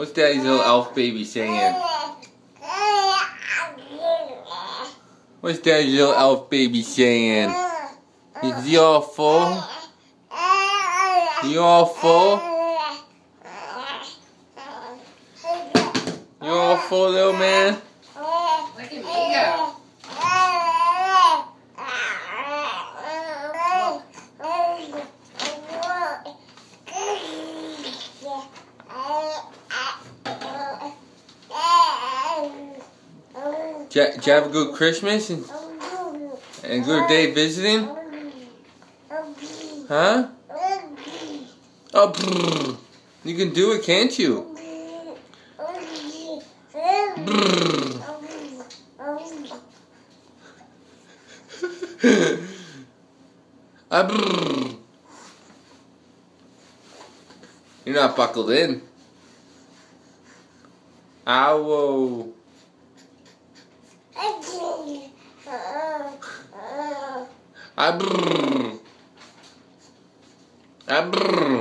What's Daddy's little elf baby saying? What's Daddy's little elf baby saying? Is he all full? You all full? You all full, little man? Look at me go. Did you have a good Christmas and a good day visiting? Huh? Oh, brrr. You can do it, can't you? Brrr. Brrr. You're not buckled in. Ow. Brrr. Brrr.